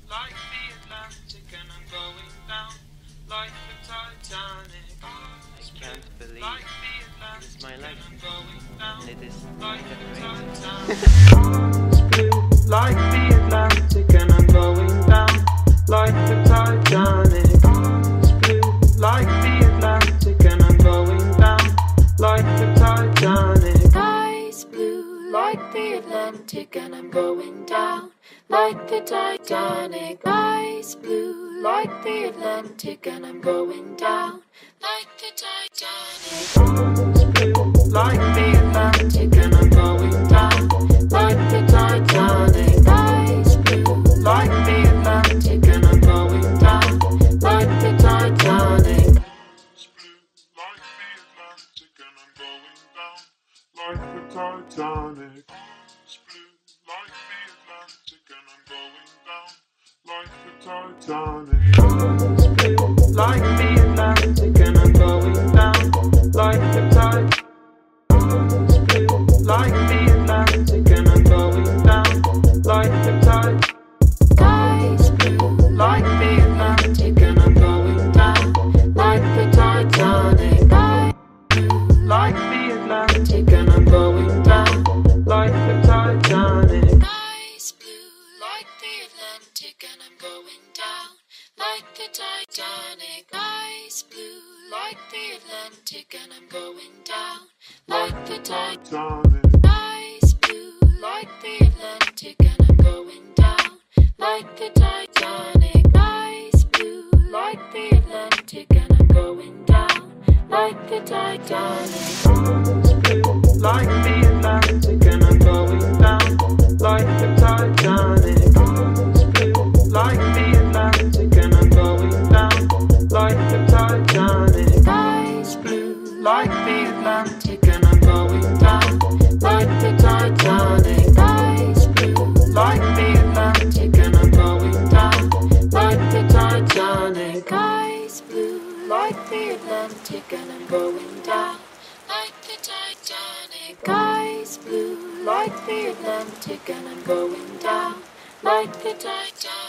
like the Atlantic, and I'm going down like the Titanic. I can't believe Like the Atlantic, it's my life, and I'm going down and it is like the generated. Titanic. It's blue like the Atlantic, and I'm going down like the Titanic. It's blue like the Atlantic, and I'm going down like the Titanic. Sky's blue like the Atlantic, and I'm going down like the Titanic. Sky's blue like the Atlantic, and I'm going down like the Titanic. It's blue like the Atlantic, and I'm going down like the Titanic. Sky's blue Like the Atlantic, and I'm going down like the Titanic. It's blue like the Atlantic, and I'm going down like the Titanic. It's blue like the Atlantic, and I'm going down like the Titanic. It's blue like the Atlantic, and I'm going down like the Titanic. It's blue like the Atlantic, and I'm going down like the Titanic. Sky's blue Like the Atlantic, and I'm going down like the Titanic. Like the Atlantic, and I'm going down like the Titanic. Sky's blue like the Atlantic, and I'm going down like the Titanic. Sky's blue like the Atlantic, and I'm going down like the Titanic. Sky's blue like the Atlantic, and I'm going down like the Titanic. Sky's blue like the Atlantic, and I'm going down like the Titanic. It's blue like the Atlantic, and I'm going down like the Titanic. It's blue like the Atlantic, and I'm going down like the Titanic. Sky's blue Like the Atlantic, and I'm going down like the Titanic. Sky's blue Like the Atlantic, and I'm going down like the Titanic. Sky's blue like the Atlantic, and I'm going down like the Titanic. Sky's blue like the Atlantic, and I'm going down like the Titanic.